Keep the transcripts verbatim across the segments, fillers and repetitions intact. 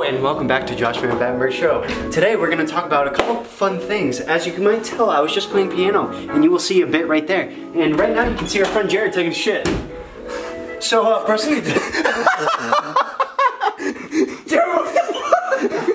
and welcome back to Josh Van Battenberg Show. Today we're going to talk about a couple fun things. As you might tell, I was just playing piano, and you will see a bit right there. And right now you can see our friend Jared taking a shit. So, uh, proceed. Jared, what the fuck?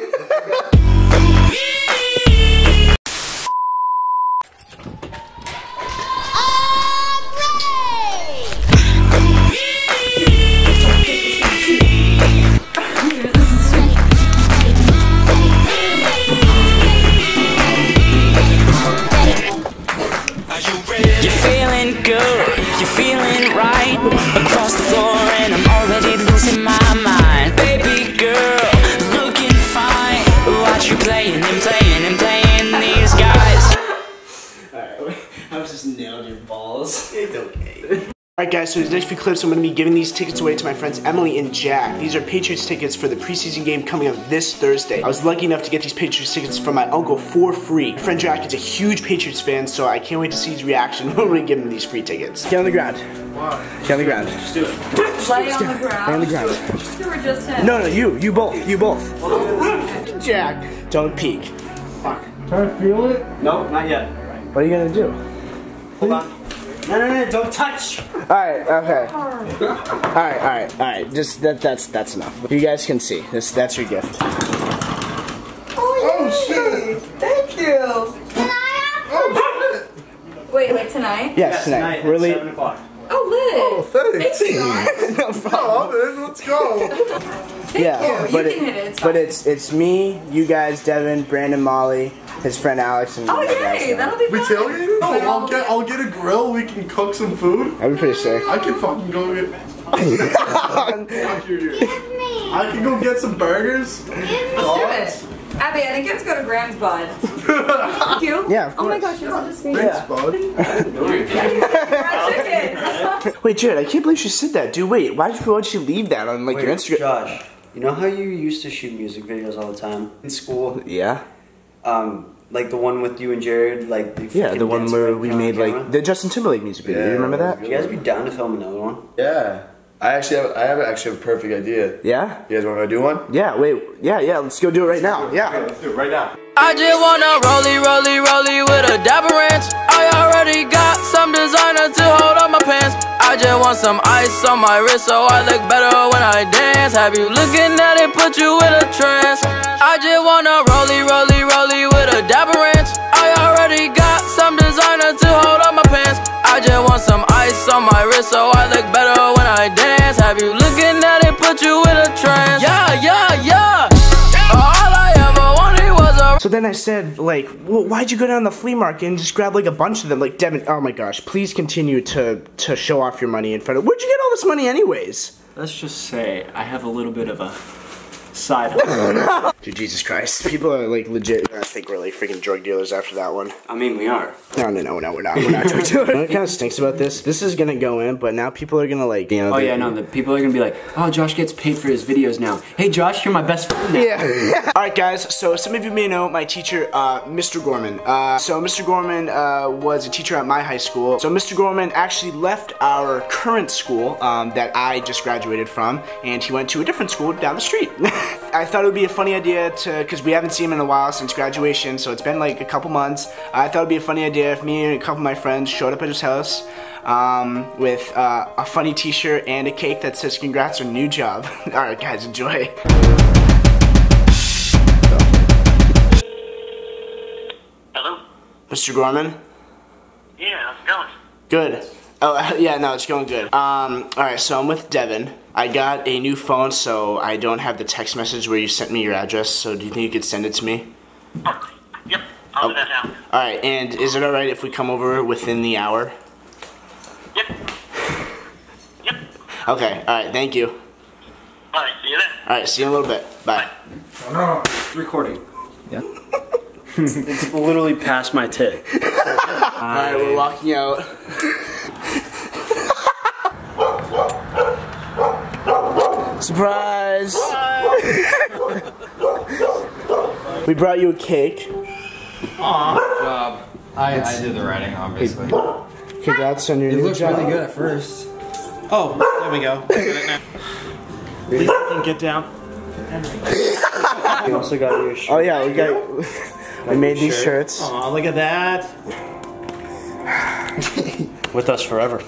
Across the floor and I'm already losing my mind. Baby girl, looking fine. Watch you playing and playing and playing these guys. Alright, I was just nailed your balls. It's okay. Alright guys, so these next few clips I'm going to be giving these tickets away to my friends Emily and Jack. These are Patriots tickets for the preseason game coming up this Thursday. I was lucky enough to get these Patriots tickets from my uncle for free. My friend Jack is a huge Patriots fan, so I can't wait to see his reaction when we give him these free tickets. Get on the ground. Wow. Get on the ground. Just do it. Lay on the ground. Lay on the ground. You were just in. No, no, you. You both. You both. Jack, don't peek. Fuck. Try to feel it? No, not yet. What are you going to do? Hold on. No, no, no, don't touch! Alright, okay. Alright, alright, alright. Just that that's that's enough. You guys can see. This that's your gift. Oh shit! Thank you! Oh shit! Wait, like tonight? Yes, tonight. tonight We're at late. seven o'clock. Oh, lit! Oh, thanks. Thanks, John. No problem. Oh, man, let's go. Thank Yeah, you. but You it, can hit it. It's but fine. it's it's me, you guys, Devin, Brandon, Molly, his friend Alex, and Oh, you guys. yay! That'll be We fun. tailgating? Oh, I'll get, I'll get a grill. We can cook some food. That'd be pretty sick. I can fucking go get. Fuck you, dude. I can go get some burgers. Let's do it. Abby, I think you have to go to Graham's bud. Thank you. Yeah, of Oh my course. gosh, you're such a sweet. Thanks, bud. Fried chicken. Wait, Jared, I can't believe she said that. Dude, wait, why did you, why'd you leave that on like Wait, your Instagram? Josh, you know how you used to shoot music videos all the time in school? Yeah. Um, like the one with you and Jared, like the Yeah, the freaking one dance where right we in front made of the like camera? the Justin Timberlake music video. Yeah, you remember that? You guys be down to film another one? Yeah. I actually have. I have actually have a perfect idea. Yeah? You guys want to do one? Yeah, wait, yeah, yeah, let's go do it right now. Yeah. Let's do it right now. I just wanna rollie, rollie, rollie with a dapper ranch. I already got some designer to hold on my pants. I just want some ice on my wrist so I look better when I dance. Have you looking at it, put you in a trance. I just wanna rollie, rollie, rollie with a dapper ranch. I already got some designer to hold on my pants. I just want some ice on my wrist so I look better when I dance. Have you looking at it, put you in a trance. Yeah, yeah, yeah. All I ever wanted was a. So then I said, like, well, why'd you go down to the flea market and just grab like a bunch of them? Like, Devin, oh my gosh, please continue to to show off your money in front of. Where'd you get all this money, anyways? Let's just say I have a little bit of a side hustle. Dude, Jesus Christ, people are like legit. I think we're like freaking drug dealers after that one. I mean, we are. No, no, no, no, we're not. We're not drug dealers. What kind of stinks about this? This is gonna go in, but now people are gonna like, you know. Oh they- yeah, no, the people are gonna be like, oh, Josh gets paid for his videos now. Hey Josh, you're my best friend now. Yeah. All right, guys. So some of you may know my teacher, uh, Mister Gorman. Uh, so Mister Gorman uh, was a teacher at my high school. So Mister Gorman actually left our current school um, that I just graduated from, and he went to a different school down the street. I thought it would be a funny idea to, because we haven't seen him in a while since graduation, so it's been like a couple months. I thought it would be a funny idea if me and a couple of my friends showed up at his house um, with uh, a funny t-shirt and a cake that says congrats on your new job. All right, guys, enjoy. Hello? Mister Gorman? Yeah, how's it going? Good. Oh, yeah, no, it's going good. Um, alright, so I'm with Devin. I got a new phone, so I don't have the text message where you sent me your address, so do you think you could send it to me? Oh, yep, I'll do that now. Alright, and is it alright if we come over within the hour? Yep. Yep. Okay, alright, thank you. Alright, see you then. Alright, see you in a little bit. Bye. Recording. Yeah. It's literally past my tit. Alright, we're walking out. Surprise! We brought you a cake. Aw. Good job. I, I did the writing, obviously. Congrats on your It new looks job. really good at first. Oh, there we go. Please can get down. You also got your shirt. Oh yeah, we got. We made these shirts. Aw, look at that. With us forever.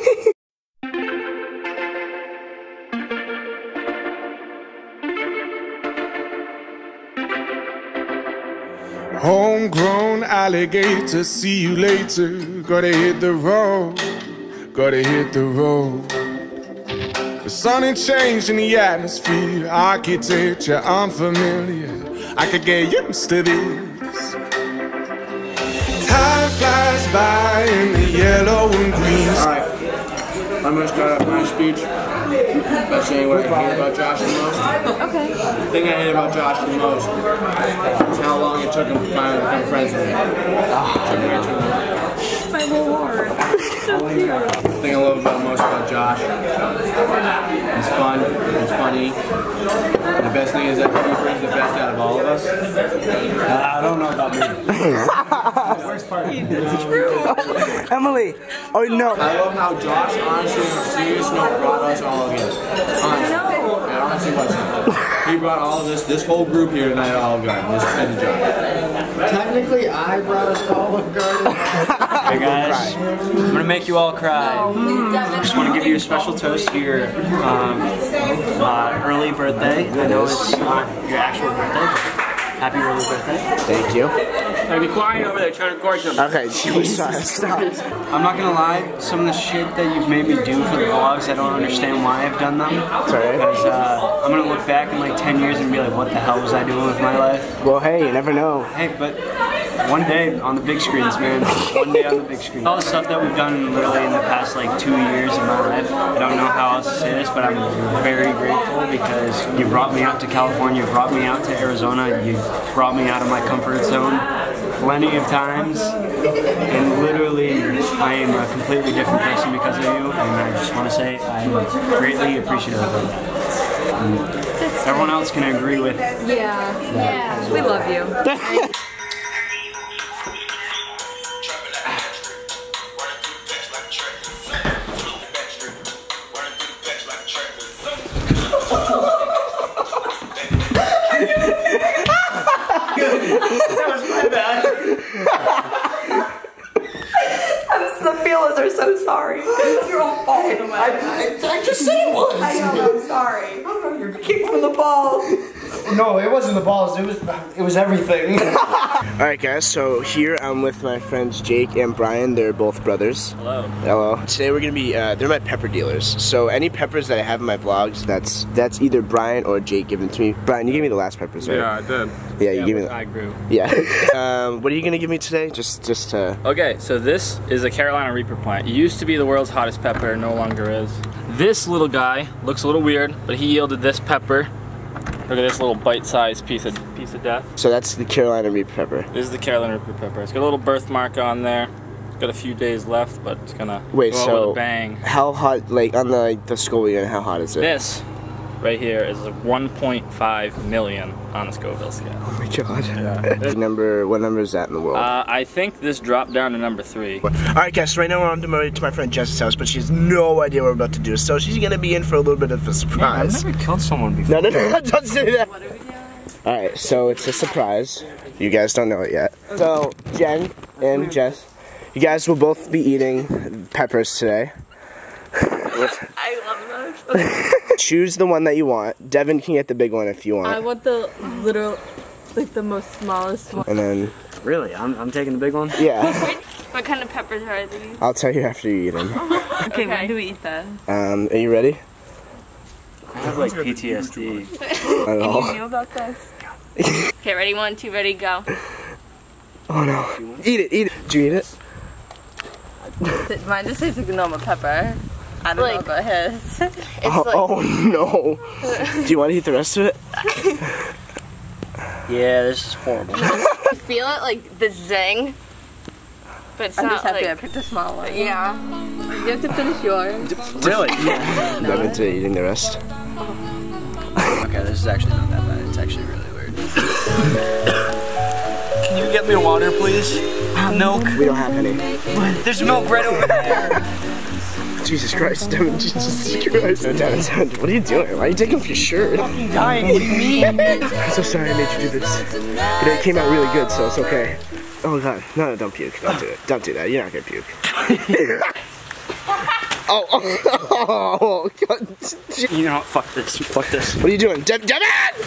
Homegrown alligator, see you later. Gotta hit the road, gotta hit the road. The sun ain't changed in the atmosphere, architecture unfamiliar. I could get used to this. Time flies by in the yellow and green. Alright, I'm gonna start off my speech by saying what I hate about Josh the most. Okay. The thing I hate about Josh the most is how long it took him to finally become friends with me. My lord. So cute. The thing I love about most about Josh, he's fun, he's funny. And the best thing is that he brings the best out of all of us. Uh, I don't know about me. The worst part. It's true. Emily. Oh no. I love how Josh, honestly, on a serious note, brought us all together. Honestly. Yeah, honestly, what's he brought all of this, this whole group here tonight at Olive Garden. This is the job. Technically, I brought us to Olive Garden. Hey guys, I'm gonna make you all cry. I just want to give you a special toast to your um, uh, early birthday. I know it's not your actual birthday. Happy early birthday. Thank you. Hey, be quiet over there, trying to record something. Okay, sorry. Stop. I'm not gonna lie, some of the shit that you've made me do for the vlogs, I don't understand why I've done them. Sorry. Because uh, I'm gonna look back in like ten years and be like, what the hell was I doing with my life? Well, hey, you never know. Hey, but one day on the big screens, man. One day on the big screen. All the stuff that we've done literally in the past like two years of my life, I don't know how else to say this, but I'm very grateful because you brought me out to California, you brought me out to Arizona, you brought me out of my comfort zone plenty of times, and literally I am a completely different person because of you, and I just want to say I'm greatly appreciative of that. And everyone else can agree with. Yeah. Yeah. We love you. That was my bad. The feelers are so sorry. It's your own fault. I, I, I just said it was. I know, I'm sorry. You're kicked from the balls. No, it wasn't the balls. It was it was everything. Alright guys, so here I'm with my friends Jake and Brian. They're both brothers. Hello. Hello. Today we're gonna be, uh, they're my pepper dealers. So any peppers that I have in my vlogs, that's that's either Brian or Jake giving to me. Brian, you gave me the last peppers, right? Yeah, I did. Yeah, you Yeah, gave me with the, I grew. yeah. um, what are you gonna give me today? Just, just uh Okay, so this is a Carolina Reaper plant. It used to be the world's hottest pepper, no longer is. This little guy looks a little weird, but he yielded this pepper. Look at this little bite-sized piece of piece of death. So that's the Carolina Reaper pepper. This is the Carolina Reaper pepper. It's got a little birthmark on there. It's got a few days left, but it's gonna Wait, go out so with a bang. how hot, like on the like, the Scoville, how hot is it? This right here is one point five million on the Scoville scale. Oh my god. Yeah. number, what number is that in the world? Uh, I think this dropped down to number three. Alright guys, so right now we're on to my, to my friend Jess's house, but she has no idea what we're about to do, so she's gonna be in for a little bit of a surprise. I've never killed someone before. No, no, no, don't say that. Alright, so it's a surprise. You guys don't know it yet. So, Jen and Jess, you guys will both be eating peppers today. I love those. Choose the one that you want. Devin can get the big one if you want. I want the literal, like the most smallest one. And then... Really? I'm, I'm taking the big one? Yeah. What kind of peppers are these? I'll tell you after you eat them. Okay, okay, when do we eat that? Um, are you ready? I have like P T S D. I And don't know. you knew about this? Okay, ready? One, two, ready, go. Oh no. Eat it, eat it. Did you eat it? Mine just tastes like a normal pepper. I don't like, know about his. It's oh, like, oh no. Do you want to eat the rest of it? Yeah, this is horrible. I feel it, like the zing. But it's I'm not just happy like, I picked a small one. Yeah. You have to finish yours. Really? Yeah. Devin to eating the rest. Okay, this is actually not that bad. It's actually really weird. Can you get me water, please? Milk? We don't have any. There's milk right over there. Do Jesus Christ, Devin, Jesus Christ. Devin, Devin, what are you doing? Why are you taking off your shirt? I'm dying, what do you mean? I'm so sorry I made you do this. But it came out really good, so it's okay. Oh God, no, no, don't puke. Don't do it. Don't do that. You're not gonna puke. oh, oh, oh, God. You know what? Fuck this. Fuck this. What are you doing? De Devin!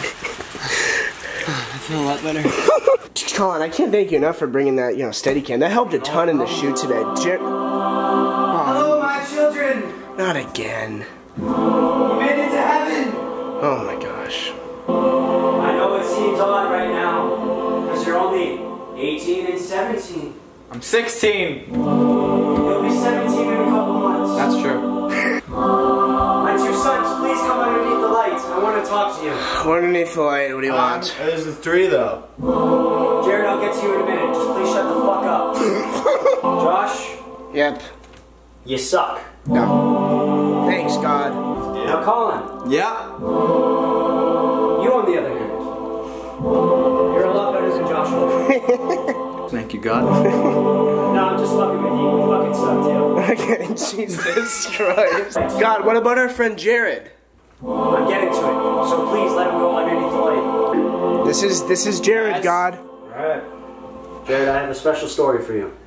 I feel a lot better. Colin, I can't thank you enough for bringing that, you know, Steadicam. That helped a ton in the shoot today. Jer oh, Hello, my children. Not again. You made it to heaven. Oh my gosh. I know it seems odd right now, because you're only eighteen and seventeen. I'm sixteen. You'll be seventeen in a couple months. That's true. My two sons, please come underneath the lights. I want to talk to you. Underneath the light, what do you Um, want? There's the three though. Jared, I'll get to you in a minute. Just please shut the fuck up. Josh? Yep. You suck. No. Thanks, God. Now, Colin. Yeah. You, on the other hand, you're a lot better than Joshua. Thank you, God. No, I'm just fucking with you. You fucking suck, too. Okay, Jesus Christ. God, what about our friend Jared? I'm getting to it, so please let him go underneath the light. This is this is Jared, Yes. God. Alright. Jared, I have a special story for you.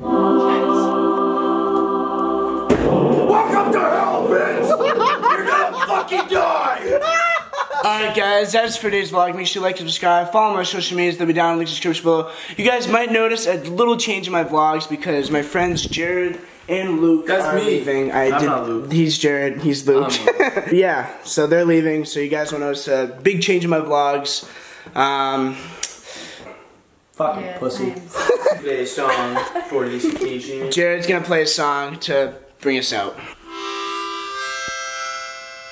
Welcome to hell, bitch! You're gonna fucking die! Alright guys, that's for today's vlog. Make sure you like and subscribe. Follow my social medias, they'll be down in the link in the description below. You guys might notice a little change in my vlogs because my friends Jared and Luke That's are me. leaving. I I'm did, not Luke. He's Jared, he's Luke. Yeah, so they're leaving, so you guys will notice a big change in my vlogs. Um, Fucking Yeah, pussy. thanks. Play a song for this occasion. Jared's gonna play a song to bring us out.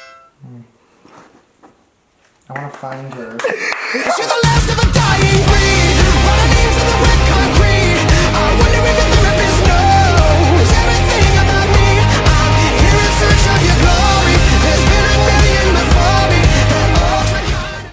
I wanna find her. To the last of a dying breed.